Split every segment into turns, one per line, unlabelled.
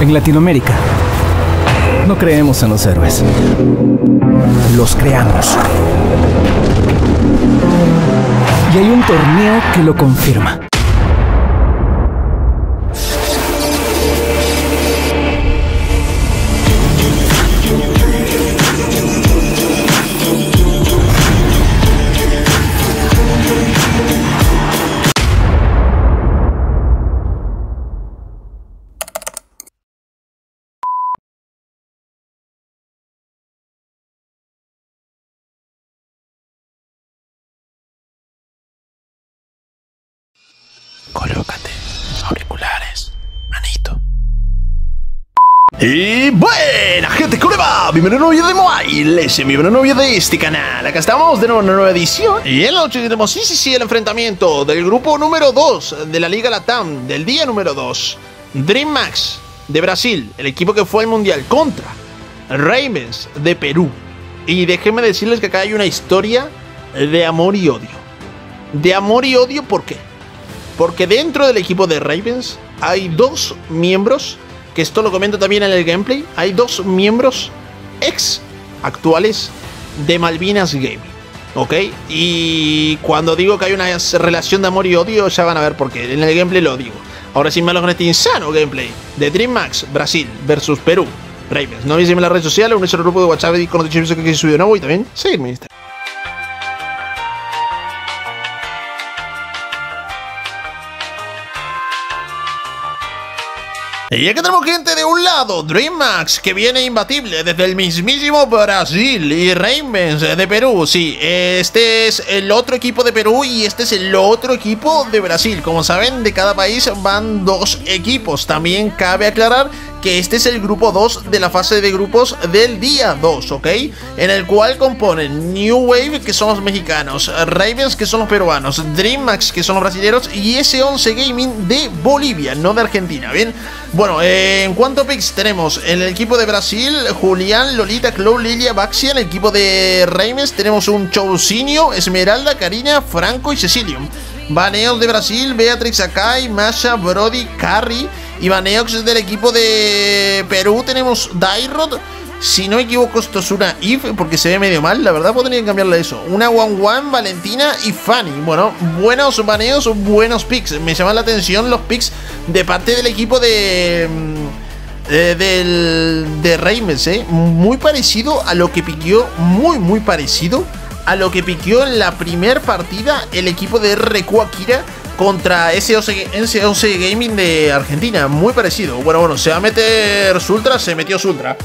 En Latinoamérica no creemos en los héroes. Los creamos. Y hay un torneo que lo confirma.
Colócate auriculares, manito. Y buena gente, ¿cómo le va? Bienvenido a un nuevo video de Mobile, bienvenido a un nuevo video de este canal. Acá estamos de nuevo en una nueva edición. Y en la noche tenemos, sí, el enfrentamiento del grupo número 2 de la Liga Latam, del día número 2. DreamHack de Brasil, el equipo que fue al Mundial, contra Ravens de Perú. Y déjenme decirles que acá hay una historia de amor y odio. De amor y odio, ¿por qué? Porque dentro del equipo de Ravens hay dos miembros, que esto lo comento también en el gameplay, hay dos miembros actuales de Malvinas Gaming, ¿ok? Y cuando digo que hay una relación de amor y odio, ya van a ver por qué, en el gameplay lo digo. Ahora sin malo con este insano gameplay de DreamHack Brasil versus Perú Ravens. No olviden las redes sociales, unirse al grupo de WhatsApp y con los chicos que subió nuevo y también seguirme en Instagram. Y aquí tenemos gente de un lado, DreamHack, que viene imbatible desde el mismísimo Brasil, y Ravens de Perú. Sí, este es el otro equipo de Perú y este es el otro equipo de Brasil. Como saben, de cada país van dos equipos. También cabe aclarar que este es el grupo 2 de la fase de grupos del día 2, ¿ok? En el cual componen New Wave, que son los mexicanos, Ravens, que son los peruanos, DreamHack, que son los brasileños, y S11 Gaming de Bolivia, no de Argentina, ¿bien? Bueno, en cuanto a picks, tenemos en el equipo de Brasil, Julián, Lolita, Chloe, Lilia, Baxia. En el equipo de Ravens tenemos un Chousinho, Esmeralda, Karina, Franco y Cecilio. Baneos de Brasil, Beatrix, Akai, Masha, Brody, Carrie. Y Baneox del equipo de Perú tenemos Dairod. Si no me equivoco, esto es una If, porque se ve medio mal. La verdad, podrían cambiarle eso. Una One, Valentina y Fanny. Bueno, buenos baneos, buenos picks. Me llaman la atención los picks de parte del equipo de Ravens, muy parecido a lo que piqueó. Muy parecido a lo que piqueó en la primera partida el equipo de RQ Akira contra S11 Gaming de Argentina. Muy parecido. Bueno, se va a meter Sultra. Se metió Sultra.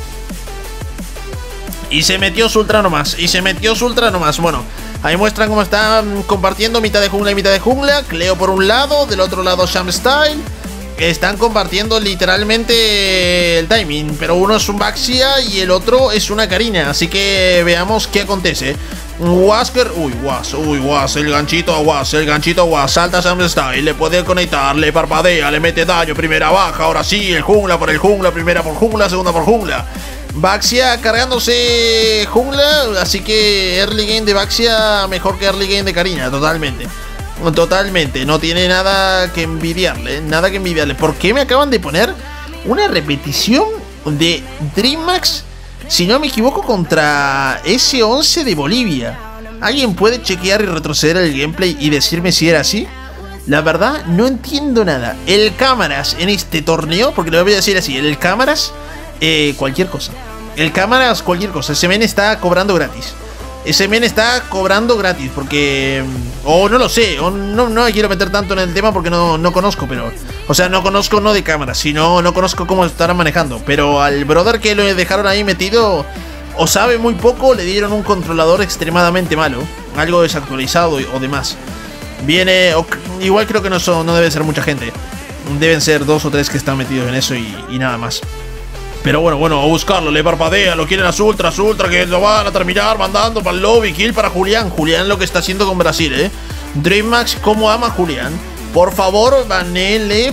Y se metió Sultra nomás. Bueno, ahí muestran cómo están compartiendo mitad de jungla y mitad de jungla. Cleo por un lado, del otro lado Sham Style. Están compartiendo literalmente el timing. Pero uno es un Baxia y el otro es una Karina. Así que veamos qué acontece. Wasker, Was, el ganchito a Was, salta Sham Style, le puede conectar, le parpadea, le mete daño, primera baja, ahora sí, el jungla por el jungla, primera por jungla, segunda por jungla. Baxia cargándose jungla, así que early game de Baxia mejor que early game de Karina, totalmente, no tiene nada que envidiarle, ¿Por qué me acaban de poner una repetición de DreamHack? Si no me equivoco, contra S11 de Bolivia. ¿Alguien puede chequear y retroceder el gameplay y decirme si era así? La verdad, no entiendo nada. El cámaras en este torneo, porque lo voy a decir así, el cámaras, cualquier cosa. Ese men está cobrando gratis. Porque... O no lo sé, o no me quiero meter tanto en el tema porque no conozco, pero... O sea, no conozco no de cámara, sino no conozco cómo estarán manejando. Pero al brother que lo dejaron ahí metido, o sabe muy poco, le dieron un controlador extremadamente malo. Algo desactualizado o demás. Viene... Igual creo que no debe ser mucha gente. Deben ser 2 o 3 que están metidos en eso y nada más. Pero bueno, a buscarlo, le parpadea, lo quieren a Sultra, que lo van a terminar mandando para el lobby, kill para Julián. Julián lo que está haciendo con Brasil, DreamHack, cómo ama a Julián. Por favor, banele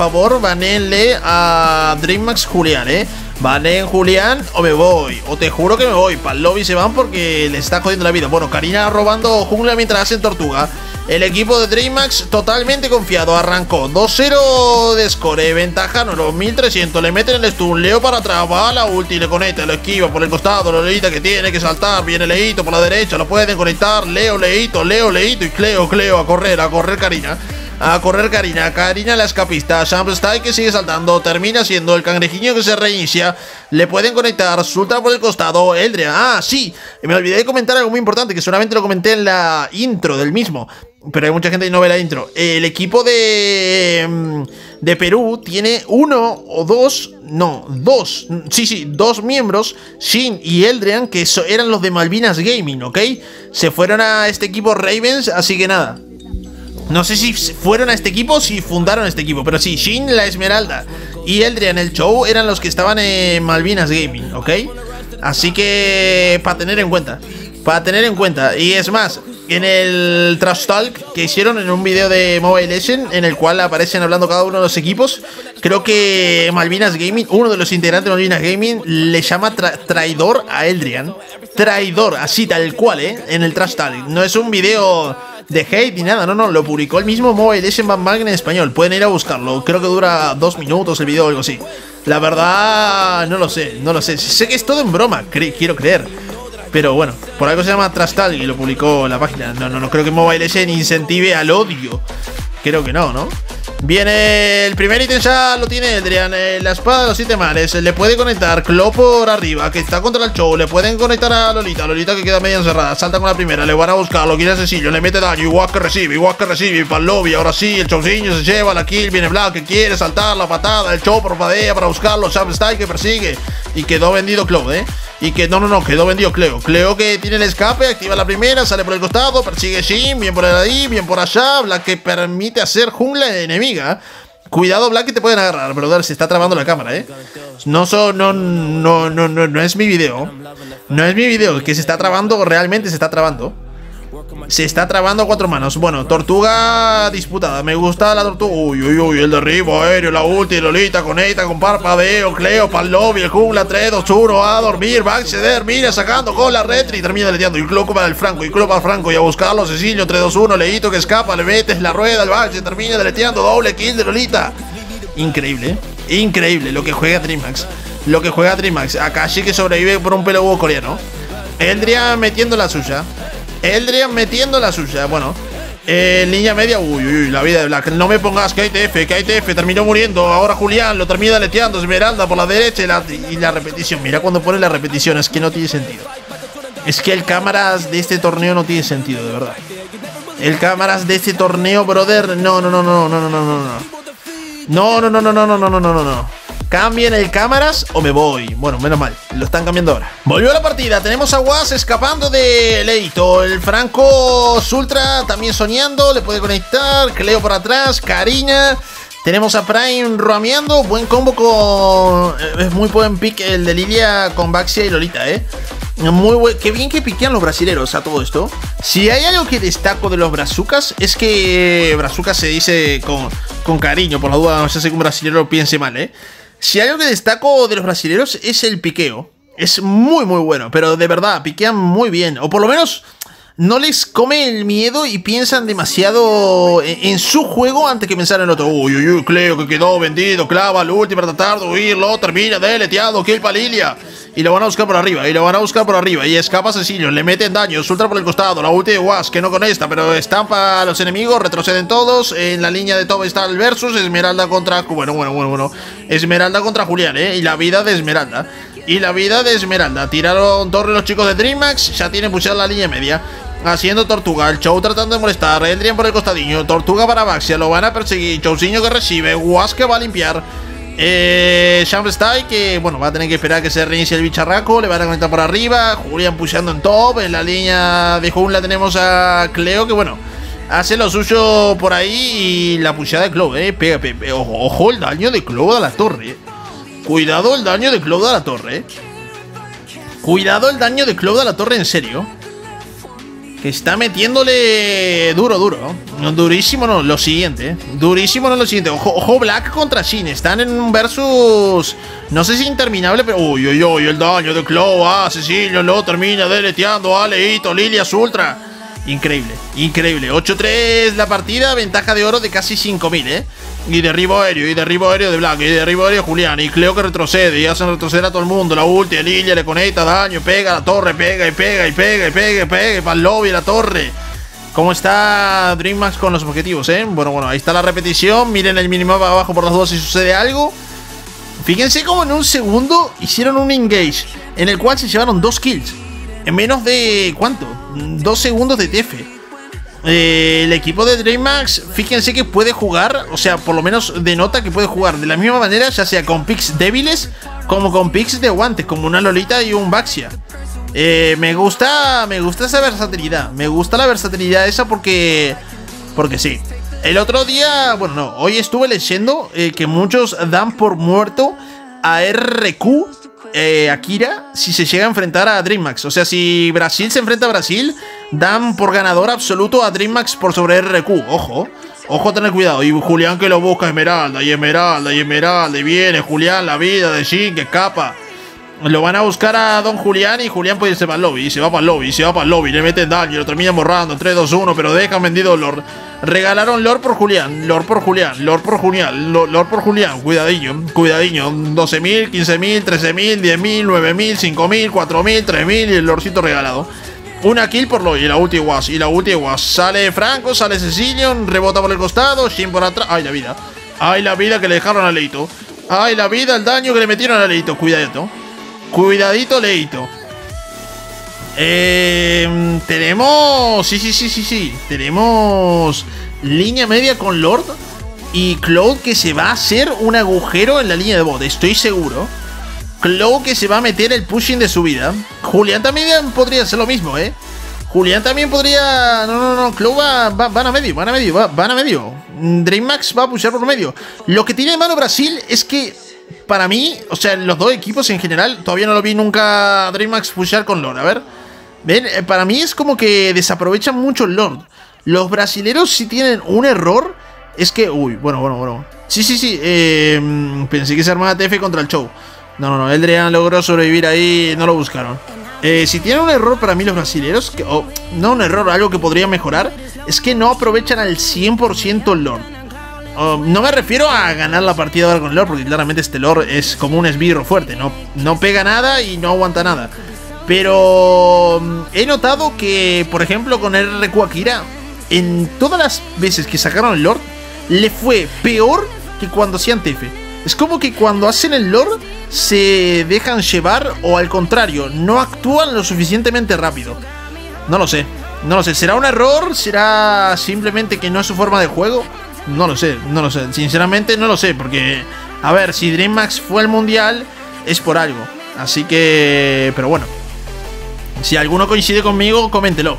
a DreamHack Julián, Baneen Julián o me voy, o te juro que me voy. Para el lobby se van porque le está jodiendo la vida. Bueno, Karina robando jungla mientras hacen tortuga. El equipo de DreamHack totalmente confiado. Arrancó 2-0 de score. Ventaja no, los 1300. Le meten el stun. Leo para atrás. Va a la ulti. Le conecta. Lo esquiva por el costado. Lolita que tiene que saltar. Viene Leito por la derecha. Lo pueden conectar. Leo, Leito. Y Cleo. A correr Karina. Karina la escapista. Shamstyle que sigue saltando. Termina siendo el cangrejillo que se reinicia. Le pueden conectar. Sultan por el costado. Eldrian. Ah, sí. Me olvidé de comentar algo muy importante, que solamente lo comenté en la intro del mismo, pero hay mucha gente que no ve la intro. El equipo de Perú tiene dos miembros, Shin y Eldrian, que eran los de Malvinas Gaming, ¿ok? Se fueron a este equipo Ravens, así que nada. No sé si fueron a este equipo o si fundaron este equipo, pero sí, Shin, la Esmeralda, y Eldrian, el Show, eran los que estaban en Malvinas Gaming, ¿ok? Así que para tener en cuenta. Y es más, en el Trash Talk que hicieron en un video de Mobile Legends, en el cual aparecen hablando cada uno de los equipos, creo que Malvinas Gaming, uno de los integrantes de Malvinas Gaming, le llama traidor a Eldrian. Traidor, así tal cual, en el Trash Talk. No es un video de hate ni nada, no, lo publicó el mismo Mobile Legends Bang Bang en español. Pueden ir a buscarlo, creo que dura 2 minutos el video o algo así. La verdad, no lo sé. Sé que es todo en broma, quiero creer. Pero bueno, por algo se llama Trastal y lo publicó la página. No creo que Mobile Legends incentive al odio. Creo que no. Viene el primer ítem, ya lo tiene Eldrian, la espada de los 7 mares. Le puede conectar Clo por arriba, que está contra el Show. Le pueden conectar a Lolita que queda media encerrada. Salta con la primera, le van a buscar, lo quiere asesino, le mete daño, igual que recibe. Para el lobby, ahora sí, el Showzinho se lleva la kill. Viene Black que quiere saltar la patada. El Show parpadea para buscarlo. Shamstyle que persigue. Y quedó vendido Clo, Y que quedó vendido Cleo. Cleo que tiene el escape, activa la primera, sale por el costado, persigue Shin, bien por ahí, bien por allá. Black que permite hacer jungla enemiga. Cuidado, Black, que te pueden agarrar, brother. Se está trabando la cámara, No es mi video. No es mi video, que se está trabando, realmente se está trabando. Se está trabando a 4 manos. Bueno, tortuga disputada. Me gusta la tortuga. Uy, el derribo aéreo, la ulti, Lolita conecta con parpadeo. Cleo, pa'l lobby, el jungla, 3, 2, 1, a dormir, va a acceder, mira, sacando con la retri, termina deleteando. Y Clo para el Franco, y a buscarlo, Cecilio, 3, 2, 1, Leito que escapa, le metes la rueda, el back, se termina deleteando, doble kill de Lolita. Increíble lo que juega DreamHack. Akashi que sobrevive por un pelo coreano. Eldrian metiendo la suya. Bueno, línea media. Uy, la vida de Black. No me pongas que ITF terminó muriendo. Ahora Julián lo termina leteando. Esmeralda por la derecha y la repetición. Mira cuando pone la repetición, es que no tiene sentido. Es que el cámaras de este torneo no tiene sentido, de verdad. El cámaras de este torneo, brother. No. Cambien el cámaras o me voy. Bueno, menos mal, lo están cambiando ahora. Volvió a la partida, tenemos a Was escapando de Leito. El Franco Sultra también soñando, le puede conectar. Cleo por atrás, Karina. Tenemos a Prime roameando. Buen combo con... Es muy buen pick el de Lilia con Baxia y Lolita, Muy buen... Qué bien que piquean los brasileros a todo esto. Si hay algo que destaco de los brazucas, es que brazucas se dice con cariño, por la duda, no sé si un brasilero piense mal, Si hay algo que destaco de los brasileros es el piqueo. Es muy bueno, pero de verdad, piquean muy bien. O por lo menos no les come el miedo y piensan demasiado en su juego antes que pensar en otro. Uy, Cleo que quedó vendido, clava el ulti para tratar de huirlo, termina deleteado, kill para Lilia. Y lo van a buscar por arriba, y escapa Cecilio, le meten daño, Sultra por el costado, la ulti de Was, que no conecta, pero estampa a los enemigos, retroceden todos. En la línea de top está el versus, Esmeralda contra... Bueno. Esmeralda contra Julián, y la vida de Esmeralda. Tiraron torre los chicos de DreamHack, ya tienen pushada la línea media. Haciendo Tortuga, el Show tratando de molestar, Eldrian por el costadillo, Tortuga para Baxia, lo van a perseguir, Showzinho que recibe, Was que va a limpiar. Shamstyle que, bueno, va a tener que esperar a que se reinicie el bicharraco. Le van a conectar por arriba, Julián pushando en top. En la línea de jungla tenemos a Cleo que, bueno, hace lo suyo por ahí. Y la pushada de Cleo, ojo el daño de Cleo a la torre, Cuidado el daño de Cleo a la torre, Cuidado el daño de Cleo a la torre, en serio. Que está metiéndole duro. Durísimo no, lo siguiente. Ojo Black contra Shin. Están en un versus, no sé si interminable, pero... Uy, el daño de Cleo. Cecilio lo termina deleteando a Leito. Lilia Sultra. Increíble, increíble. 8-3 la partida, ventaja de oro de casi 5000, Y derribo aéreo de Black, y derribo aéreo de Julián. Y Cleo que retrocede, y hacen retroceder a todo el mundo. La ulti, el Lilia le conecta daño, pega a la torre, pega. Para el lobby, la torre. ¿Cómo está DreamHack con los objetivos, Bueno, ahí está la repetición. Miren el minimapa abajo por las dudas si sucede algo. Fíjense cómo en un segundo hicieron un engage en el cual se llevaron 2 kills. En menos de, ¿cuánto? 2 segundos de TF. El equipo de DreamHack, fíjense que puede jugar, o sea, por lo menos denota que puede jugar de la misma manera, ya sea con picks débiles como con picks de guantes, como una Lolita y un Baxia. Me gusta esa versatilidad. Me gusta la versatilidad esa porque sí. El otro día, bueno, no, hoy estuve leyendo que muchos dan por muerto a RQ. Akira, si se llega a enfrentar a DreamHack. O sea, si Brasil se enfrenta a Brasil, dan por ganador absoluto a DreamHack por sobre RQ. Ojo a tener cuidado. Y Julián que lo busca, Esmeralda. Y viene Julián, la vida de Jhin que escapa. Lo van a buscar a Don Julián y Julián puede irse para el lobby. Y se va para el lobby, le meten daño, lo terminan borrando. 3-2-1, pero dejan vendido Lord. Regalaron Lord por Julián. Cuidadillo. 12.000, 15.000, 13.000, 10.000, 9.000, 5.000, 4.000, 3.000 y el Lordcito regalado. Una kill por Lord y la ulti was. Sale Franco, sale Cecilion, rebota por el costado, Jhin por atrás. Ay, la vida que le dejaron a Leito. Ay, la vida, el daño que le metieron a Leito. Cuidadito, Leito. Tenemos... Sí. Tenemos línea media con Lord y Cloud que se va a hacer un agujero en la línea de bot. Estoy seguro. Cloud que se va a meter el pushing de su vida. Julián también podría hacer lo mismo, Julián también podría... No. Cloud van a medio. DreamHack va a pushar por medio. Lo que tiene de mano Brasil es que... Para mí, o sea, los dos equipos en general, todavía no lo vi nunca DreamHack pushar con Lord. A ver, ven, para mí es como que desaprovechan mucho el Lord. Los brasileros si tienen un error, es que... Uy, bueno. Sí. Pensé que se armaba TF contra el Show. No, Eldrian logró sobrevivir ahí, no lo buscaron. Si tienen un error para mí los brasileros, no un error, algo que podría mejorar, es que no aprovechan al 100% el Lord. No me refiero a ganar la partida ahora con Lord, porque claramente este Lord es como un esbirro fuerte, no pega nada y no aguanta nada. Pero he notado que, por ejemplo, con RQ Akira, en todas las veces que sacaron el Lord, le fue peor que cuando hacían TF. Es como que cuando hacen el Lord se dejan llevar, o al contrario, no actúan lo suficientemente rápido. No lo sé. ¿Será un error? ¿Será simplemente que no es su forma de juego? No lo sé. Sinceramente no lo sé, porque, a ver, si DreamHack fue al mundial, es por algo. Así que, pero bueno. Si alguno coincide conmigo, coméntelo.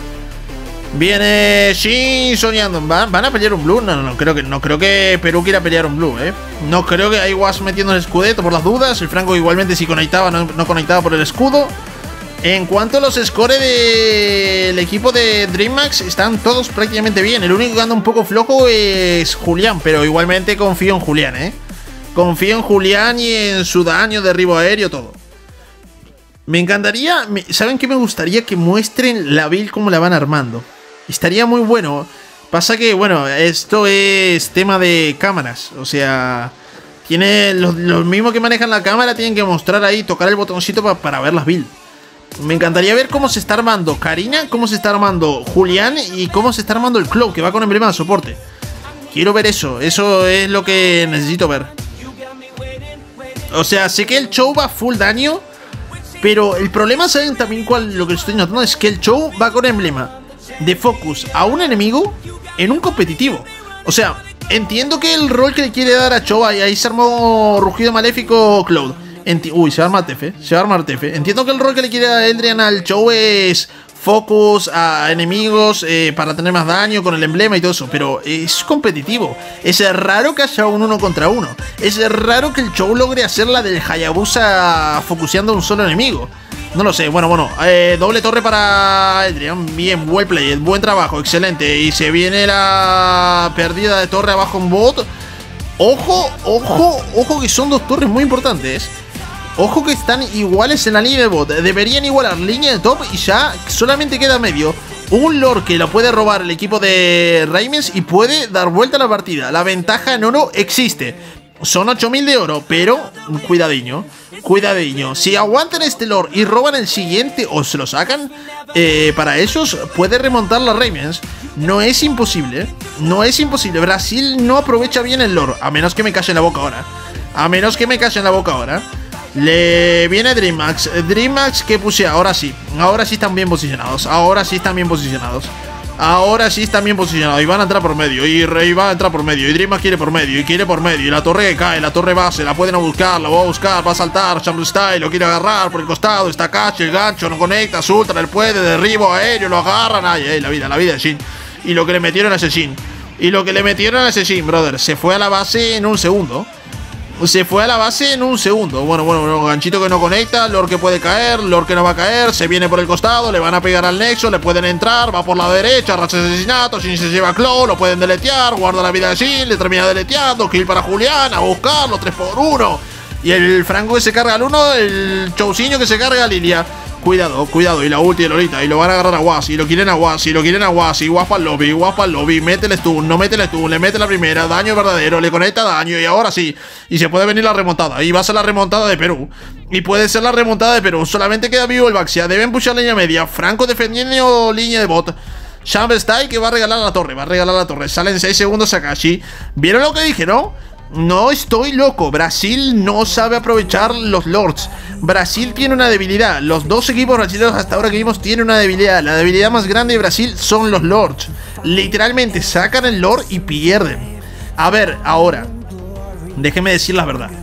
Viene Jhin soñando. ¿Van a pelear un blue? No creo que Perú quiera pelear un blue, No creo que hay Was metiendo el escudeto por las dudas. El Franco igualmente si conectaba, no conectaba por el escudo. En cuanto a los scores del equipo de DreamHack, están todos prácticamente bien. El único que anda un poco flojo es Julián, pero igualmente confío en Julián, Confío en Julián y en su daño, derribo aéreo, todo. Me encantaría... ¿Saben qué me gustaría? Que muestren la build como la van armando. Estaría muy bueno. Pasa que, bueno, esto es tema de cámaras. O sea... Tiene los mismos que manejan la cámara tienen que mostrar ahí, tocar el botoncito para ver las builds. Me encantaría ver cómo se está armando Karina, cómo se está armando Julián y cómo se está armando el Cloud, que va con emblema de soporte. Quiero ver eso es lo que necesito ver. O sea, sé que el Show va full daño, pero el problema, ¿saben también cuál? Lo que estoy notando es que el Show va con emblema de focus a un enemigo en un competitivo. O sea, entiendo que el rol que le quiere dar a Show, ahí se armó Rugido Maléfico Cloud. Uy, se va a armar TF. Entiendo que el rol que le quiere a Eldrian al Show es focus a enemigos para tener más daño con el emblema y todo eso, pero es competitivo. Es raro que haya un 1 contra 1. Es raro que el Show logre hacer la del Hayabusa focuseando a un solo enemigo. No lo sé, bueno, doble torre para Eldrian. Bien, well play, buen trabajo, excelente. Y se viene la pérdida de torre abajo en bot. Ojo que son dos torres muy importantes. Ojo que están iguales en la línea de bot. Deberían igualar línea de top y ya solamente queda medio. Un Lord que lo puede robar el equipo de Ravens y puede dar vuelta a la partida. La ventaja en oro existe. Son 8000 de oro, pero cuidadiño, cuidadiño. Si aguantan este Lord y roban el siguiente o se lo sacan, para esos puede remontar la Ravens. No es imposible, no es imposible. Brasil no aprovecha bien el Lord, a menos que me calle en la boca ahora. A menos que me calle en la boca ahora. Le viene DreamHack. DreamHack que puse, ahora sí están bien posicionados. Ahora sí están bien posicionados. Ahora sí están bien posicionados. Y van a entrar por medio. Y Rey va a entrar por medio. Y DreamHack quiere por medio. Y quiere por medio. Y la torre que cae. La torre base. La pueden buscar. La va a buscar. Va a saltar. Champ Style. Lo quiere agarrar por el costado. Está Cash. El gancho. No conecta. Ultra. Él puede. Derribo aéreo. Lo agarran. Ay, la vida de Shin. Y lo que le metieron a ese Shin. Y lo que le metieron a ese Shin, brother. Se fue a la base en un segundo. Se fue a la base en un segundo. Bueno, ganchito que no conecta. Lord que puede caer. Lord que no va a caer. Se viene por el costado. Le van a pegar al nexo. Le pueden entrar. Va por la derecha. Racha de asesinato. Shin se lleva a Claw. Lo pueden deletear. Guarda la vida de Shin. Le termina deleteando. Kill para Julián. A buscarlo. 3x1. Y el Franco que se carga al 1. El Chousinho que se carga a Lilia. Cuidado, cuidado. Y la ulti de Lolita. Y lo van a agarrar a Was. Y lo quieren a Was. Y lo quieren a Was. Y Was para el lobby. Was para el lobby. Mete el stun. No mete el stun. Le mete la primera. Daño verdadero. Le conecta daño. Y ahora sí. Y se puede venir la remontada. Y va a ser la remontada de Perú. Y puede ser la remontada de Perú. Solamente queda vivo el Baxia. Deben pushar línea media. Franco defendiendo línea de bot. Champ Style que va a regalar la torre. Va a regalar la torre. Salen 6 segundos Akashi. ¿Vieron lo que dije, no? No estoy loco. Brasil no sabe aprovechar los Lords. Brasil tiene una debilidad. Los dos equipos brasileños hasta ahora que vimos tienen una debilidad. La debilidad más grande de Brasil son los Lords. Literalmente sacan el Lord y pierden. A ver, ahora déjeme decir la verdad.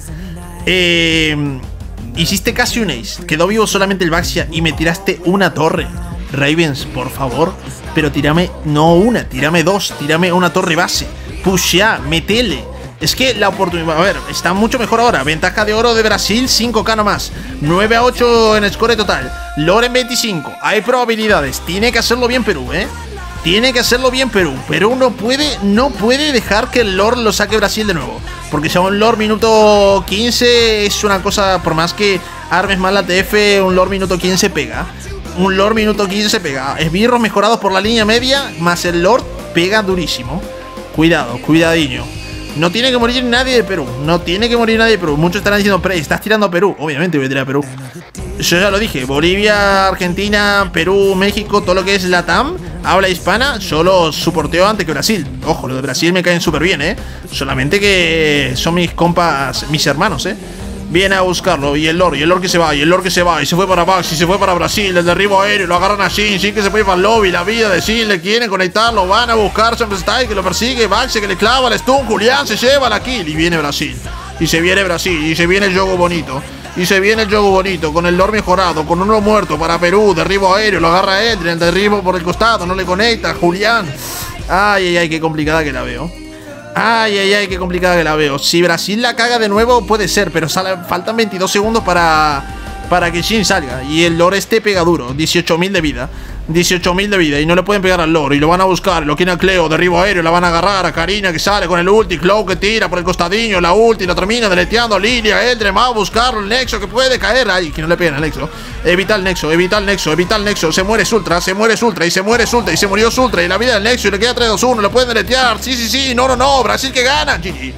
Hiciste casi un ace. Quedó vivo solamente el Baxia y me tiraste una torre. Ravens, por favor. Pero tírame, no una, tírame dos. Tírame una torre base. Pushea, metele. Es que la oportunidad, a ver, está mucho mejor ahora. Ventaja de oro de Brasil, 5k nomás. 9-8 en score total. Lord en 25. Hay probabilidades. Tiene que hacerlo bien Perú, Tiene que hacerlo bien Perú. Perú no puede dejar que el Lord lo saque Brasil de nuevo. Porque si a un Lord minuto 15 es una cosa, por más que armes mal la TF, un Lord minuto 15 pega. Un Lord minuto 15 pega. Esbirros mejorados por la línea media, más el Lord pega durísimo. Cuidado, cuidadillo. No tiene que morir nadie de Perú. No tiene que morir nadie de Perú. Muchos estarán diciendo, Prey, estás tirando a Perú. Obviamente voy a tirar a Perú. Yo ya lo dije. Bolivia, Argentina, Perú, México, todo lo que es Latam, habla hispana, yo lo soporteo antes que Brasil. Ojo, los de Brasil me caen súper bien, Solamente que son mis compas, mis hermanos, Viene a buscarlo, y el Lord que se va, y el Lord que se va, y se fue para Bax, y se fue para Brasil, el derribo aéreo, lo agarran a Shin que se fue para el lobby, la vida de Shin, le quieren conectarlo, van a buscar Champ Style que lo persigue, Bax que le clava el stun, Julián se lleva la kill, y viene Brasil, y se viene Brasil, y se viene el juego bonito, y se viene el juego bonito, con el Lord mejorado, con uno muerto para Perú, derribo aéreo, lo agarra él, el derribo por el costado, no le conecta, Julián, ay, qué complicada que la veo. Ay, qué complicada que la veo. Si Brasil la caga de nuevo, puede ser, pero faltan 22 segundos para que Shin salga. Y el Lord pega duro, 18.000 de vida. 18.000 de vida y no le pueden pegar al Lord. Y lo van a buscar, lo quieren a Cleo, derribo aéreo, la van a agarrar a Karina que sale con el ulti, Clow que tira por el costadillo, la ulti, la termina deleteando, Lilia, Eldre, va a buscarlo, el Nexo que puede caer, ay, que no le peguen al Nexo, evita el Nexo, se muere Sultra, y se muere Sultra, y se murió Sultra, y la vida del Nexo, y le queda 3-2-1, lo pueden deletear, sí, no, Brasil que gana,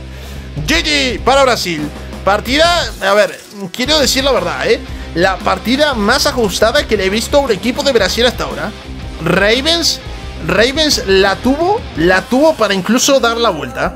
GG para Brasil, partida, a ver, quiero decir la verdad, la partida más ajustada que le he visto a un equipo de Brasil hasta ahora. Ravens la tuvo para incluso dar la vuelta.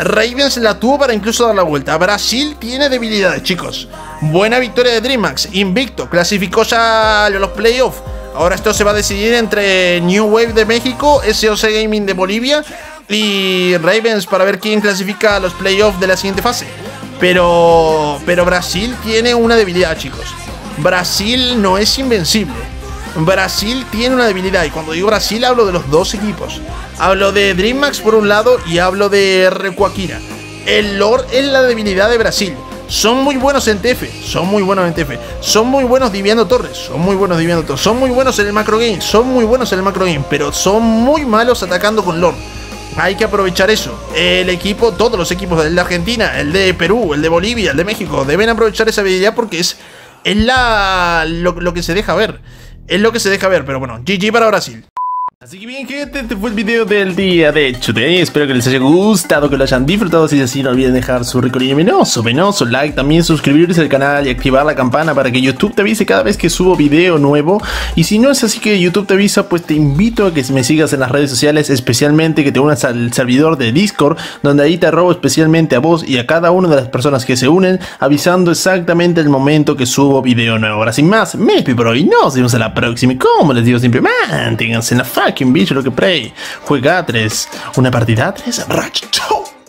Brasil tiene debilidades, chicos. Buena victoria de DreamHack, invicto, clasificó ya a los playoffs. Ahora esto se va a decidir entre New Wave de México, SOC Gaming de Bolivia y Ravens para ver quién clasifica a los playoffs de la siguiente fase. Pero Brasil tiene una debilidad, chicos. Brasil no es invencible. Brasil tiene una debilidad. Y cuando digo Brasil hablo de los dos equipos. Hablo de DreamHack por un lado y hablo de Recuaquira. El Lord es la debilidad de Brasil. Son muy buenos en TF. Son muy buenos diviando torres. Son muy buenos en el macro game. Pero son muy malos atacando con Lord. Hay que aprovechar eso. El equipo, todos los equipos, el de Argentina, el de Perú, el de Bolivia, el de México, deben aprovechar esa habilidad porque es lo que se deja ver. Pero bueno, GG para Brasil.
Así que bien, gente, este fue el video del día de today. Espero que les haya gustado, que lo hayan disfrutado. Si es así, no olviden dejar su rico y venoso like, también suscribirse al canal y activar la campana para que YouTube te avise cada vez que subo video nuevo. Y si no es así que YouTube te avisa, pues te invito a que me sigas en las redes sociales, especialmente que te unas al servidor de Discord, donde ahí te robo especialmente a vos y a cada una de las personas que se unen, avisando exactamente el momento que subo video nuevo. Ahora sin más, me despido por hoy, nos vemos a la próxima y como les digo siempre, manténganse en la fucking bicho lo que play. Juega 3, una partida 3, racho.